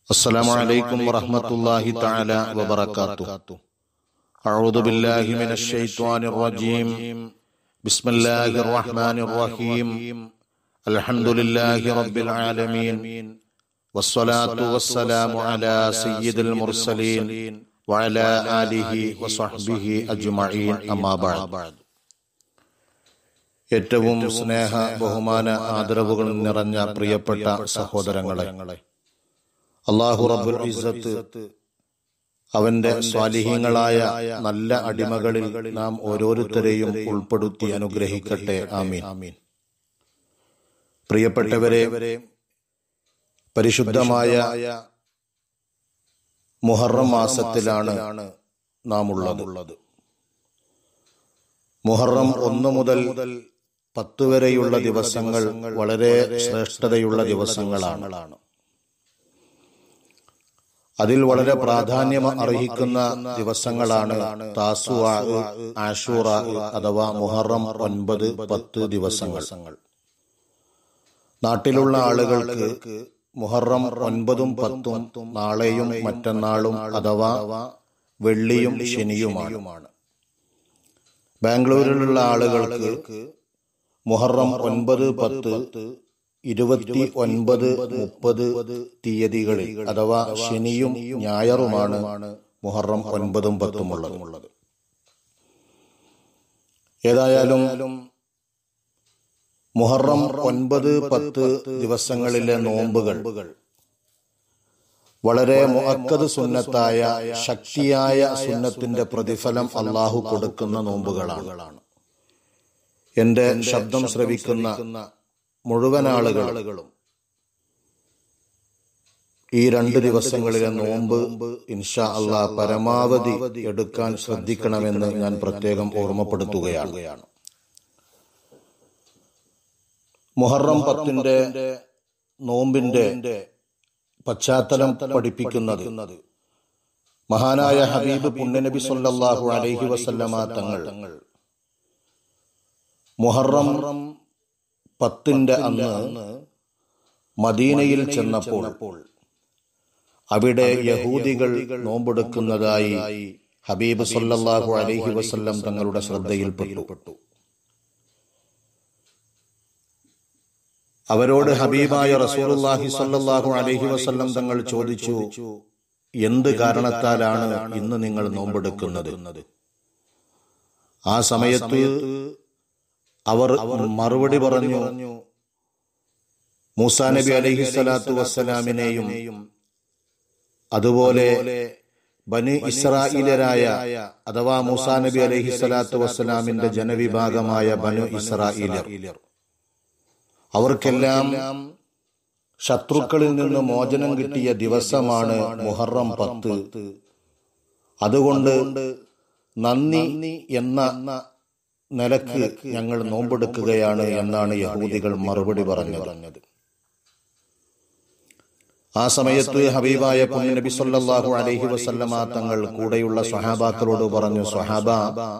السلام عليكم ورحمة الله تعالى وبركاته. أعوذ بالله من الشيطان الرجيم. بسم الله الرحمن الرحيم. الحمد لله رب العالمين. والصلاة والسلام على سيد المرسلين وعلى آله وصحبه أجمعين. أما بعد. ഏറ്റവും സ്നേഹ ബഹുമാന ആദരവുകൾ നിറഞ്ഞ പ്രിയപ്പെട്ട സഹോദരങ്ങളെ, അല്ലാഹു റബ്ബുൽ ഇസ്സത്ത് അവന്റെ സ്വാലിഹീങ്ങളായ നല്ല അടിമകളിൽ നാം ഓരോരുത്തരെയും ഉൾപ്പെടുത്തി അനുഗ്രഹിക്കട്ടെ. ആമീൻ. പ്രിയപ്പെട്ടവരെ, പരിശുദ്ധമായ മുഹറം മാസത്തിലാണ് നാം ഉള്ളത്. മുഹറം 1 മുതൽ 10 വരെയുള്ള ദിവസങ്ങൾ വളരെ ശ്രേഷ്ഠതയുള്ള ദിവസങ്ങളാണ്. അതിൽ വളരെ പ്രാധാന്യം അർഹിക്കുന്ന ദിവസങ്ങളാണ് താസുആ, ആശൂറ അഥവാ മുഹറം 9, 10 ദിവസങ്ങൾ. നാട്ടിലുള്ള ആളുകൾക്ക് മുഹറം 9ഉം 10ഉം നാളെയും മറ്റന്നാളും അഥവാ വെള്ളിയും ശനിയുമാണ്. ബാംഗ്ലൂരിലുള്ള ആളുകൾക്ക് മുഹറം 9, 10, 29, 30 തീയതികളിൽ അഥവാ ശനിയും ഞായറുമാണ് മുഹറം 9ഉം 10ഉം ഉള്ളത്. ഏതായാലും മുഹറം 9, 10 ദിവസങ്ങളിലെ നോമ്പുകൾ വളരെ മുഅക്കദ് സുന്നത്തായ ശക്തിയായ സുന്നത്തിന്റെ പ്രതിഫലം അല്ലാഹു കൊടുക്കുന്ന നോമ്പുകളാണ്. എന്റെ ശബ്ദം ശ്രവിക്കുന്ന മുഴുവൻ ആളുകളും ഈ 2 ദിവസങ്ങളിലെ നോമ്പ് ഇൻഷാ അല്ലാഹ് പരമാവധി എടുക്കാൻ ശ്രദ്ധിക്കണമെന്ന് ഞാൻ പ്രത്യേകം ഓർമ്മപ്പെടുത്തുകയാണ്. മുഹറം 10ന്റെ നോമ്പിന്റെ പശ്ചാത്തലം പഠിപ്പിക്കുന്നത് മഹാനായ ഹബീബ് പുണ്യനബി സല്ലല്ലാഹു അലൈഹി വസല്ലമ തങ്ങൾ മുഹറം 10ന്റെ അന്ന് മദീനയിൽ ചെന്നപ്പോൾ അവിടെ യഹൂദികൾ നോമ്പെടുക്കുന്നതായി ഹബീബ് സല്ലല്ലാഹു അലൈഹി വസല്ലം തങ്ങളുടെ ശ്രദ്ധയിൽപ്പെട്ടു. അവരോട് ഹബീബായ റസൂലുള്ളാഹി സ്വല്ലല്ലാഹു അലൈഹി വസല്ലം തങ്ങൾ ചോദിച്ചു, എന്ത് കാരണത്താലാണ് ഇന്ന് നിങ്ങൾ നോമ്പെടുക്കുന്നത്? ആ സമയത്ത് അവർ മറുപടി പറഞ്ഞു, മൂസാ നബി അലൈഹിസ്സലാത്തു വസ്സലാമിനെയും അതുപോലെ ബനി ഇസ്രായേലരായ അഥവാ മൂസാ നബി അലൈഹിസ്സലാത്തു വസ്സലാമിന്റെ ജനവിഭാഗമായ ബനു ഇസ്രായേലർ, അവർക്കെല്ലാം ശത്രുക്കളിൽ നിന്ന് മോചനം കിട്ടിയ ദിവസമാണ് മുഹറം 10. അതുകൊണ്ട് നന്ദി എന്ന നിലക്ക് ഞങ്ങൾ നോമ്പെടുക്കുകയാണ് എന്നാണ് യഹൂദികൾ മറുപടി പറഞ്ഞത്. ആ സമയത്ത് ഹബീബായ പുണ്യനബി സല്ലല്ലാഹു അലൈഹി വസല്ലമ തങ്ങൾ കൂടെയുള്ള സ്വഹാബാക്കളോട് പറഞ്ഞു, സ്വഹാബ,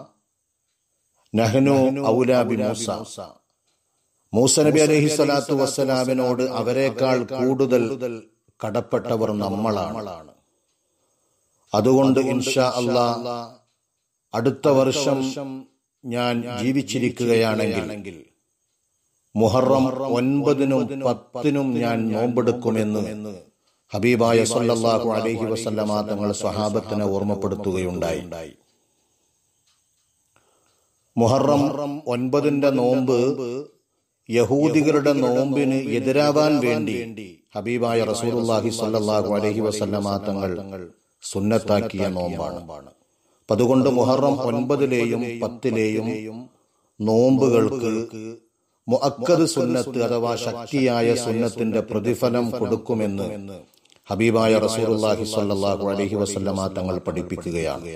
നഹ്നു ഔലാ ബി മൂസ നബി അലൈഹിസ്സലാത്തു വസ്സലാമിനോട് അവരെക്കാൾ കൂടുതൽ കടപ്പെട്ടവർ നമ്മളാണ്. അതുകൊണ്ട് ഇൻഷാ അല്ലാഹ് അടുത്ത വർഷം ഞാൻ ജീവിച്ചിരിക്കുകയാണെങ്കിൽ മുഹറം 9നും 10നും ഞാൻ നോമ്പെടുക്കുമെന്ന് ഹബീബായ സല്ലല്ലാഹു അലൈഹി വസല്ലമ തങ്ങൾ സ്വഹാബത്തിനെ ഓർമ്മപ്പെടുത്തുകയുണ്ടായി. മുഹറം 9ന്റെ നോമ്പ് യഹൂദികളുടെ നോമ്പിന് എതിരാവാൻ വേണ്ടി ഹബീബായ റസൂലുള്ളാഹി സ്വല്ലല്ലാഹു അലൈഹി വസല്ലമ തങ്ങൾ സുന്നത്താക്കിയ നോമ്പാണ്. അതുകൊണ്ട് മുഹറം 9ലെയും 10ലെയും നോമ്പുകൾക്ക് മുഅക്കദ് സുന്നത്ത് അഥവാ ശക്തിയായ സുന്നത്തിന്റെ പ്രതിഫലം കൊടുക്കുമെന്ന് ഹബീബായ റസൂലുള്ളാഹി സ്വല്ലല്ലാഹു അലൈഹി വസല്ലമ തങ്ങൾ പഠിപ്പിക്കുകയാണ്.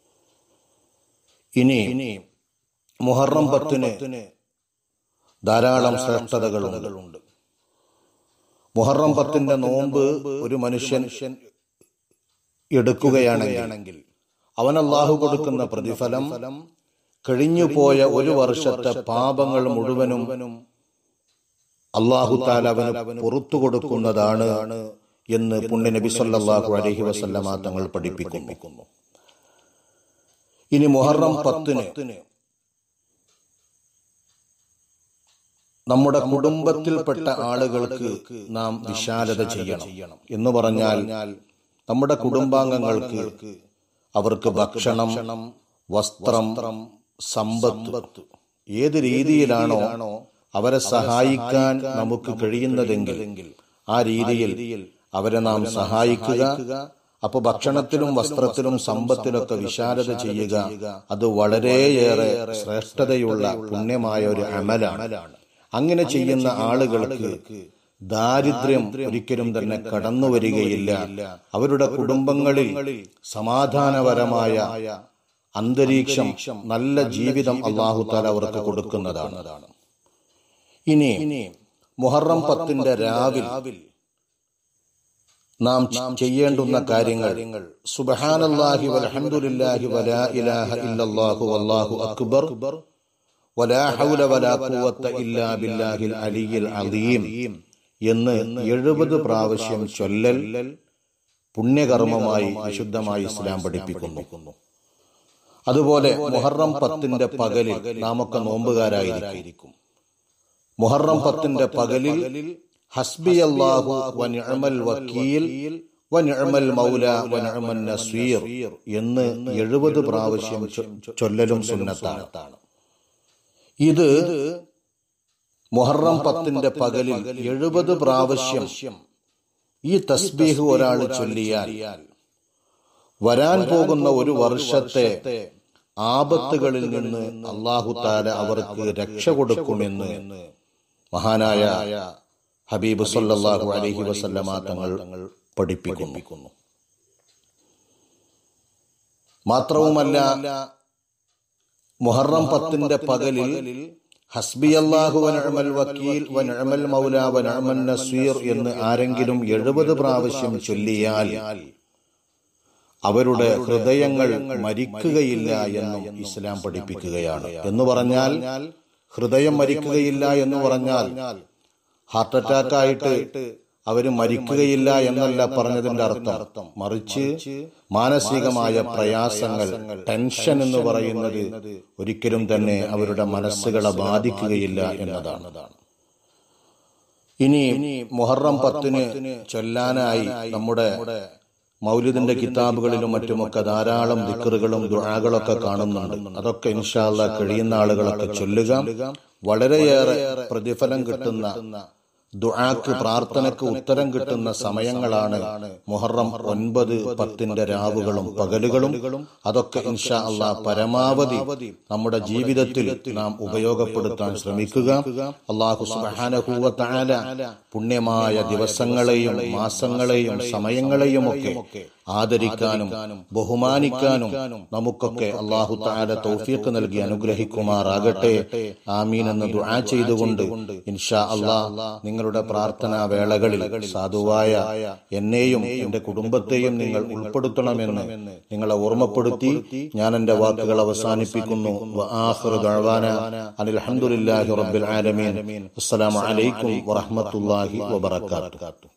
ഇനി മുഹറം 10ന് ധാരാളം ശ്രേഷ്ഠതകളുണ്ട്. മുഹറം 10ന്റെ നോമ്പ് ഒരു മനുഷ്യൻ എടുക്കുകയാണെങ്കിൽ അവൻ അല്ലാഹു കൊടുക്കുന്ന പ്രതിഫലം കഴിഞ്ഞുപോയ ഒരു വർഷത്തെ പാപങ്ങൾ മുഴുവനും അല്ലാഹു തആല അവന് പുറത്തു കൊടുക്കുന്നതാണ് എന്ന് പുണ്യ നബി സല്ലല്ലാഹു അലൈഹി വസല്ലമ തങ്ങൾ പഠിപ്പിക്കുന്നു. ഇനി മുഹറം 10 നമ്മുടെ കുടുംബത്തിൽപ്പെട്ട ആളുകൾക്ക് നാം വിശാലത ചെയ്യണം. എന്ന് പറഞ്ഞാൽ നമ്മുടെ കുടുംബാംഗങ്ങൾക്ക് അവർക്ക് ഭക്ഷണം, വസ്ത്രം, സമ്പത്ത് ഏത് രീതിയിലാണോ അവരെ സഹായിക്കാൻ നമുക്ക് കഴിയുന്നതെങ്കിൽ ആ രീതിയിൽ അവരെ നാം സഹായിക്കുക. അപ്പൊ ഭക്ഷണത്തിലും വസ്ത്രത്തിലും സമ്പത്തിലൊക്കെ വിശാലത ചെയ്യുക, അത് വളരെയേറെ ശ്രേഷ്ഠതയുള്ള പുണ്യമായ ഒരു അമലാണ്. അങ്ങനെ ചെയ്യുന്ന ആളുകൾക്ക് ദാരിദ്ര്യം ഒരിക്കലും തന്നെ കടന്നു വരികയില്ല. അവരുടെ കുടുംബങ്ങളിൽ സമാധാനപരമായ അന്തരീക്ഷം, നല്ല ജീവിതം അല്ലാഹു തആല അവർക്ക് കൊടുക്കുന്നതാണ്. ഇനി മുഹറം 10 രാവിൽ നാം ചെയ്യേണ്ടുന്ന കാര്യങ്ങൾ സുബ്ഹാനല്ലാഹി വൽഹംദുലില്ലാഹി വലാ ഇലാഹ ഇല്ലല്ലാഹു വല്ലാഹു അക്ബർ വലാ ഹൗല വലാ ഖുവത ഇല്ലാ ബില്ലാഹിൽ അലിയിൽ അലീം എന്ന് 70 പ്രാവശ്യം ചൊല്ലൽ പുണ്യകർമ്മമായി വിശുദ്ധമായി ഇസ്ലാം പഠിപ്പിക്കുന്നു. അതുപോലെ മുഹറം 10 പകലിൽ നാമൊക്കെ നോമ്പുകാരായിരിക്കും. മുഹറം 10 പകലിൽ ഹസ്ബിയല്ലാഹു വനിഅമൽ വക്കീൽ വനിഅമൽ മൗല വനിഅമൻ നസീർ എന്ന് 70 പ്രാവശ്യം ചൊല്ലലും സുന്നത്താണ്. ഇത് മുഹറം 10 പകലിൽ 70 പ്രാവശ്യം ഈ തസ്ബീഹ് ഒരാൾ ചൊല്ലിയാൽ വരാൻ പോകുന്ന ഒരു വർഷത്തെ ആപത്തുകളിൽ നിന്ന് അല്ലാഹു തആല അവർക്ക് രക്ഷ കൊടുക്കുമെന്ന് മഹാനായ ഹബീബ് സല്ലല്ലാഹു അലൈഹി വസല്ലമ തങ്ങൾ പഠിപ്പിക്കുന്നു. മാത്രവുമല്ല, മുഹറം 10 പകലിൽ ഹസ്ബിയല്ലാഹു വനിഅമൽ വക്കീൽ വനിഅമൽ മൗല വനിഅമൻ നസീർ എന്ന് ആരെങ്കിലും 70 പ്രാവശ്യം ചൊല്ലിയാൽ അവരുടെ ഹൃദയങ്ങൾ മരിക്കുകയില്ല എന്നും ഇസ്ലാം പഠിപ്പിക്കുകയാണ്. എന്ന് പറഞ്ഞാൽ ഹൃദയം മരിക്കുകയില്ല എന്ന് പറഞ്ഞാൽ ഹാർട്ട് അറ്റാക്ക് ആയിട്ട് അവര് മരിക്കുകയില്ല എന്നല്ല പറഞ്ഞതിന്റെ അർത്ഥം. മറിച്ച് മാനസികമായ പ്രയാസങ്ങൾ, ടെൻഷൻ എന്ന് പറയുന്നത് ഒരിക്കലും തന്നെ അവരുടെ മനസ്സുകളെ ബാധിക്കുകയില്ല എന്നതാണ്. ഇനി മുഹറം 10 ചൊല്ലാനായി നമ്മുടെ മൗലിദിന്റെ കിതാബുകളിലും മറ്റുമൊക്കെ ധാരാളം ദിക്റുകളും ദുആകളൊക്കെ കാണുന്നുണ്ട്. അതൊക്കെ ഇൻഷാ അല്ലാഹ് കഴിയുന്ന ആളുകളൊക്കെ ചൊല്ലുക. വളരെയേറെ പ്രതിഫലം കിട്ടുന്ന, ദുആക്ക്, പ്രാർത്ഥനയ്ക്ക് ഉത്തരം കിട്ടുന്ന സമയങ്ങളാണ് മുഹറം 9, 10 രാവുകളും പകലുകളും. അതൊക്കെ ഇൻഷാ അല്ലാഹ് പരമാവധി നമ്മുടെ ജീവിതത്തിൽ നാം ഉപയോഗപ്പെടുത്താൻ ശ്രമിക്കുക. അല്ലാഹു സുബ്ഹാനഹു വ തആല പുണ്യമായ ദിവസങ്ങളെയും മാസങ്ങളെയും സമയങ്ങളെയും ഒക്കെ ആദരിക്കാനും ബഹുമാനിക്കാനും നമുക്കൊക്കെ അല്ലാഹു തആല തൗഫീഖ് നൽകി അനുഗ്രഹിക്കുമാറാകട്ടെ. ആമീൻ എന്ന് ദുആ ചെയ്തുകൊണ്ട് ഇൻഷാ അല്ലാഹ് നിങ്ങളുടെ പ്രാർത്ഥനാ വേളകളിൽ സാധുവായ എന്നെയും എന്റെ കുടുംബത്തെയും നിങ്ങൾ ഉൾപ്പെടുത്തണമെന്ന് നിങ്ങളെ ഓർമ്മപ്പെടുത്തി ഞാൻ എന്റെ വാക്കുകൾ അവസാനിപ്പിക്കുന്നു. വആഖിറു ദഅവാനാ അൽഹംദുലില്ലാഹി റബ്ബിൽ ആലമീൻ. അസ്സലാമു അലൈക്കും വറഹ്മത്തുള്ളാഹി വബറകാതുഹു.